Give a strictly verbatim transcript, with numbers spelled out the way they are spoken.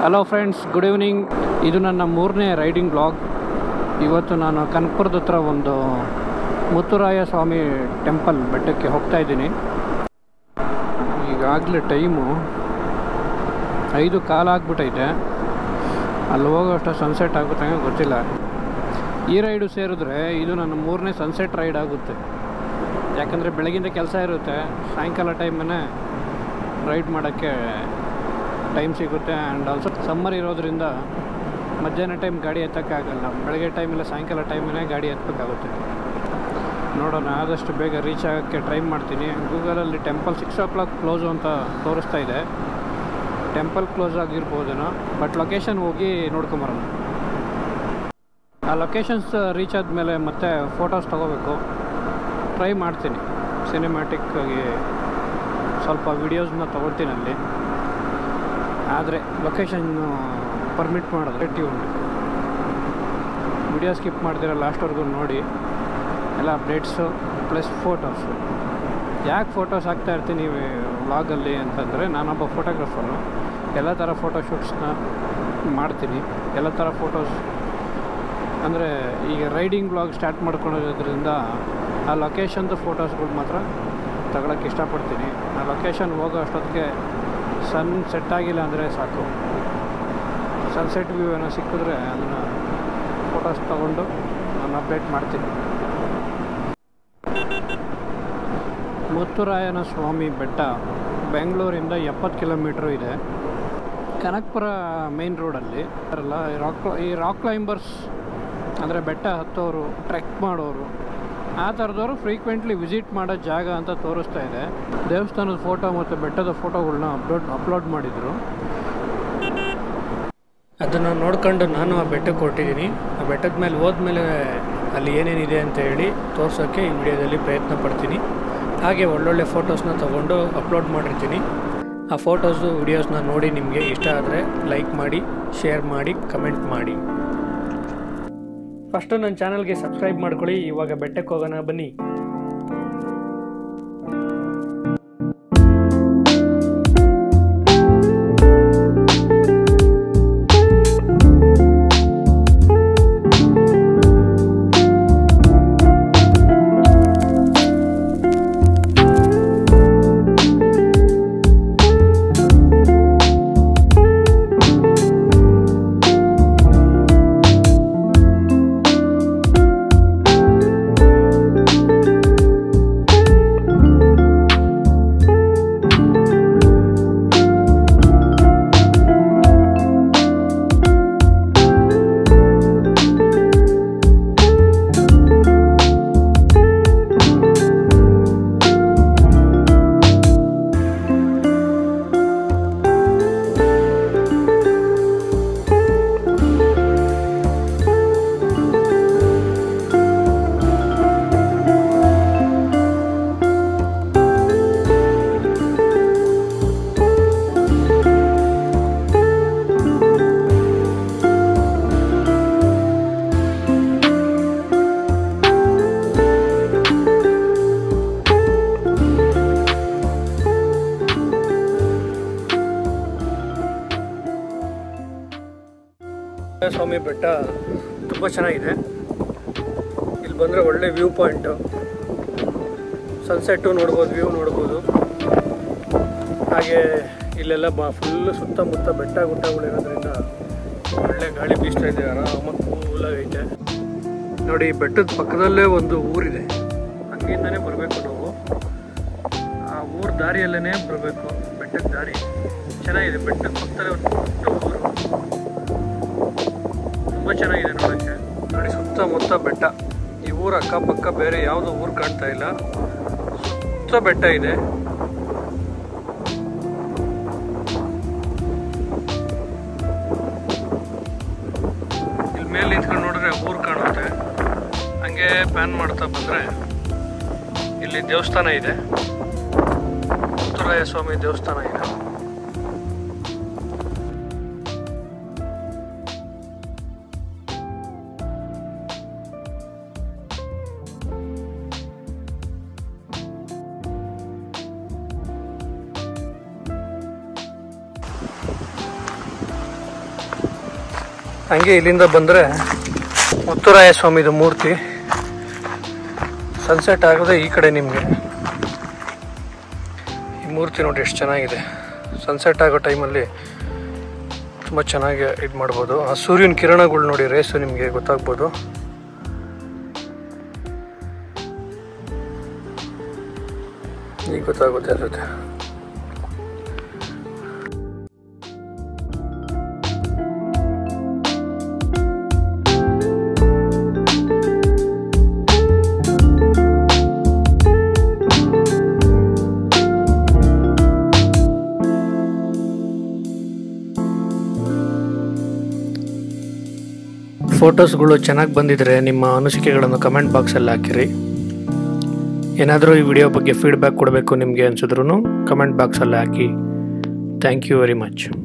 Hello friends, good evening. ಇದು ನನ್ನ ಮೂರನೇ ರೈಡಿಂಗ್ ಬ್ಲಾಗ್. ಇವತ್ತು ನಾನು ಕನಕಪುರದ ಹತ್ರ ಒಂದು ಮುತ್ತುರಾಯಸ್ವಾಮಿ ಟೆಂಪಲ್ ಬೆಟ್ಟಕ್ಕೆ ಹೋಗ್ತಾ ಇದ್ದೀನಿ. ಈಗಾಗಲೇ ಟೈಮು ಐದು ಕಾಲು ಆಗ್ಬಿಟ್ಟೈತೆ. ಅಲ್ಲಿ ಹೋಗೋಷ್ಟು ಸನ್ಸೆಟ್ ಆಗುತ್ತೆ ಗೊತ್ತಿಲ್ಲ. ಈ ರೈಡು ಸೇರಿದ್ರೆ ಇದು ನನ್ನ ಮೂರನೇ ಸನ್ಸೆಟ್ ರೈಡ್ ಆಗುತ್ತೆ. ಯಾಕಂದರೆ ಬೆಳಗಿಂದ ಕೆಲಸ ಇರುತ್ತೆ, ಸಾಯಂಕಾಲ ಟೈಮನ್ನೇ ರೈಡ್ ಮಾಡೋಕ್ಕೆ ಟೈಮ್ ಸಿಗುತ್ತೆ. ಆ್ಯಂಡ್ ಆಲ್ಸೋ ಸಮ್ಮರ್ ಇರೋದ್ರಿಂದ ಮಧ್ಯಾಹ್ನ ಟೈಮ್ ಗಾಡಿ ಎತ್ತಕ್ಕಾಗಲ್ಲ. ಬೆಳಗ್ಗೆ ಟೈಮಿಲ್ಲ ಸಾಯಂಕಾಲ ಟೈಮೇ ಗಾಡಿ ಎತ್ತಬೇಕಾಗುತ್ತೆ. ನೋಡೋಣ, ಆದಷ್ಟು ಬೇಗ ರೀಚ್ ಆಗೋಕ್ಕೆ ಟ್ರೈ ಮಾಡ್ತೀನಿ. ಗೂಗಲಲ್ಲಿ temple six o'clock close ಅಂತ ತೋರಿಸ್ತಾ ಇದೆ. ಟೆಂಪಲ್ ಕ್ಲೋಸ್ ಆಗಿರ್ಬೋದೇನೋ, ಬಟ್ ಲೊಕೇಶನ್ ಹೋಗಿ ನೋಡ್ಕೊಂಬರೋಣ. ಆ ಲೊಕೇಶನ್ಸ್ ರೀಚ್ ಆದಮೇಲೆ ಮತ್ತೆ ಫೋಟೋಸ್ ತೊಗೋಬೇಕು. ಟ್ರೈ ಮಾಡ್ತೀನಿ, ಸಿನಿಮ್ಯಾಟಿಕ್ಕಾಗಿ ಸ್ವಲ್ಪ ವೀಡಿಯೋಸ್ನ ತೊಗೊಳ್ತೀನಿ ಅಲ್ಲಿ. ಆದರೆ ಲೊಕೇಶನ್ನು ಪರ್ಮಿಟ್ ಮಾಡಿದ್ರೆ ಟ್ಯೂನ್ ವಿಡಿಯೋ ಸ್ಕಿಪ್ ಮಾಡ್ತೀರ ಲಾಸ್ಟ್ವರೆಗೂ ನೋಡಿ. ಎಲ್ಲ ಅಪ್ಡೇಟ್ಸು ಪ್ಲಸ್ ಫೋಟೋಸು. ಯಾಕೆ ಫೋಟೋಸ್ ಹಾಕ್ತಾ ಇರ್ತೀನಿ ವ್ಲಾಗಲ್ಲಿ ಅಂತಂದರೆ, ನಾನೊಬ್ಬ ಫೋಟೋಗ್ರಾಫರು. ಎಲ್ಲ ಥರ ಫೋಟೋಶೂಟ್ಸ್ನ ಮಾಡ್ತೀನಿ. ಎಲ್ಲ ಥರ ಫೋಟೋಸ್ ಅಂದರೆ ಈಗ ರೈಡಿಂಗ್ ವ್ಲಾಗ್ ಸ್ಟಾರ್ಟ್ ಮಾಡ್ಕೊಳ್ಳೋದ್ರಿಂದ ಆ ಲೊಕೇಶನ್ದು ಫೋಟೋಸ್ಗಳು ಮಾತ್ರ ತಗೊಳಕ್ಕೆ ಇಷ್ಟಪಡ್ತೀನಿ. ಆ ಲೊಕೇಶನ್ ಹೋಗೋ ಅಷ್ಟೊತ್ತಿಗೆ ಸನ್ ಸೆಟ್ ಆಗಿಲ್ಲ ಅಂದರೆ ಸಾಕು. ಸನ್ಸೆಟ್ ವ್ಯೂ ಏನೋ ಸಿಕ್ಕಿದ್ರೆ ಅದನ್ನು ಫೋಟೋಸ್ ತೊಗೊಂಡು ನಾನು ಅಪ್ಡೇಟ್ ಮಾಡ್ತೀನಿ. ಮುತ್ತುರಾಯಸ್ವಾಮಿ ಬೆಟ್ಟ ಬೆಂಗಳೂರಿಂದ ಎಪ್ಪತ್ತು ಕಿಲೋಮೀಟ್ರು ಇದೆ. ಕನಕಪುರ ಮೇನ್ ರೋಡಲ್ಲಿ ಅಲ್ಲ ಈ ರಾಕ್ ಈ ರಾಕ್ ಕ್ಲೈಂಬರ್ಸ್ ಅಂದರೆ ಬೆಟ್ಟ ಹತ್ತೋರು, ಟ್ರೆಕ್ ಮಾಡೋರು, ಆ ಥರದವರು ಫ್ರೀಕ್ವೆಂಟ್ಲಿ ವಿಸಿಟ್ ಮಾಡೋ ಜಾಗ ಅಂತ ತೋರಿಸ್ತಾ ಇದೆ. ದೇವಸ್ಥಾನದ ಫೋಟೋ ಮತ್ತು ಬೆಟ್ಟದ ಫೋಟೋಗಳನ್ನ ಅಪ್ಲೋಡ್ ಅಪ್ಲೋಡ್ ಮಾಡಿದರು. ಅದನ್ನು ನೋಡ್ಕೊಂಡು ನಾನು ಆ ಬೆಟ್ಟಕ್ಕೆ ಹೊರಟಿದ್ದೀನಿ. ಆ ಬೆಟ್ಟದ ಮೇಲೆ ಹೋದ್ಮೇಲೆ ಅಲ್ಲಿ ಏನೇನಿದೆ ಅಂತ ಹೇಳಿ ತೋರ್ಸೋಕ್ಕೆ ಈ ವಿಡಿಯೋದಲ್ಲಿ ಪ್ರಯತ್ನ ಪಡ್ತೀನಿ. ಹಾಗೆ ಒಳ್ಳೊಳ್ಳೆ ಫೋಟೋಸ್ನ ತೊಗೊಂಡು ಅಪ್ಲೋಡ್ ಮಾಡಿರ್ತೀನಿ. ಆ ಫೋಟೋಸು ವಿಡಿಯೋಸ್ನ ನೋಡಿ ನಿಮಗೆ ಇಷ್ಟ ಆದರೆ ಲೈಕ್ ಮಾಡಿ, ಶೇರ್ ಮಾಡಿ, ಕಮೆಂಟ್ ಮಾಡಿ. ಫಸ್ಟು ನನ್ನ ಚಾನಲ್ಗೆ ಸಬ್ಸ್ಕ್ರೈಬ್ ಮಾಡ್ಕೊಳ್ಳಿ. ಇವಾಗ ಬೆಟ್ಟಕ್ಕೆ ಹೋಗೋಣ ಬನ್ನಿ. ಸ್ವಾಮಿ ಬೆಟ್ಟ ತುಂಬ ಚೆನ್ನಾಗಿದೆ. ಇಲ್ಲಿ ಬಂದರೆ ಒಳ್ಳೆ ವ್ಯೂ ಪಾಯಿಂಟು, ಸನ್ಸೆಟ್ಟು ನೋಡ್ಬೋದು, ವ್ಯೂ ನೋಡ್ಬೋದು. ಹಾಗೆ ಇಲ್ಲೆಲ್ಲ ಬ ಫುಲ್ಲು ಸುತ್ತಮುತ್ತ ಬೆಟ್ಟ ಗುಡ್ಡಗಳಿರೋದ್ರಿಂದ ಒಳ್ಳೆ ಗಾಳಿ ಬೀಸ್ತಾ ಇದೆ, ಆರಾಮಾಗಿ ಕೂಲಾಗೈತೆ. ನೋಡಿ, ಬೆಟ್ಟದ ಪಕ್ಕದಲ್ಲೇ ಒಂದು ಊರಿದೆ. ಹಂಗಿಂದನೇ ಬರಬೇಕು ನಾವು. ಆ ಊರ ದಾರಿಯಲ್ಲೇ ಬರಬೇಕು. ಬೆಟ್ಟದ ದಾರಿ ಚೆನ್ನಾಗಿದೆ. ಬೆಟ್ಟದ ಪಕ್ಕದಲ್ಲೇ ಒಂದು ಪುಟ್ಟ ಊರು, ತುಂಬ ಚೆನ್ನಾಗಿದೆ ನೋಡೋಕ್ಕೆ. ನೋಡಿ, ಸುತ್ತಮುತ್ತ ಬೆಟ್ಟ. ಈ ಊರ ಅಕ್ಕಪಕ್ಕ ಬೇರೆ ಯಾವುದೋ ಊರು ಕಾಣ್ತಾ ಇಲ್ಲ, ಸುತ್ತ ಬೆಟ್ಟ ಇದೆ. ಇಲ್ಲಿ ಮೇಲೆ ನಿಂತ್ಕೊಂಡು ನೋಡಿದ್ರೆ ಊರು ಕಾಣುತ್ತೆ. ಹಂಗೆ ಪ್ಯಾನ್ ಮಾಡ್ತಾ ಬಂದರೆ ಇಲ್ಲಿ ದೇವಸ್ಥಾನ ಇದೆ, ಮುತ್ತುರಾಯಸ್ವಾಮಿ ದೇವಸ್ಥಾನ ಇದೆ. ಹಂಗೆ ಇಲ್ಲಿಂದ ಬಂದರೆ ಮುತ್ತುರಾಯಸ್ವಾಮಿದು ಮೂರ್ತಿ ಸನ್ಸೆಟ್ ಆಗೋದೇ ಈ ಕಡೆ. ನಿಮಗೆ ಈ ಮೂರ್ತಿ ನೋಡಿ ಎಷ್ಟು ಚೆನ್ನಾಗಿದೆ. ಸನ್ಸೆಟ್ ಆಗೋ ಟೈಮಲ್ಲಿ ತುಂಬ ಚೆನ್ನಾಗಿ ಇದು ಮಾಡ್ಬೋದು. ಆ ಸೂರ್ಯನ ಕಿರಣಗಳು ನೋಡಿ ರೇಸು ನಿಮಗೆ ಗೊತ್ತಾಗ್ಬೋದು. ಈಗ ಗೊತ್ತಾಗುತ್ತೆ ಅನ್ಸುತ್ತೆ. ಫೋಟೋಸ್ಗಳು ಚೆನ್ನಾಗಿ ಬಂದಿದ್ರೆ ನಿಮ್ಮ ಅನಿಸಿಕೆಗಳನ್ನು ಕಮೆಂಟ್ ಬಾಕ್ಸಲ್ಲಿ ಹಾಕಿರಿ. ಏನಾದರೂ ಈ ವಿಡಿಯೋ ಬಗ್ಗೆ ಫೀಡ್ಬ್ಯಾಕ್ ಕೊಡಬೇಕು ನಿಮಗೆ ಅನಿಸಿದ್ರು ಕಮೆಂಟ್ ಬಾಕ್ಸಲ್ಲಿ ಹಾಕಿ. Thank you very much.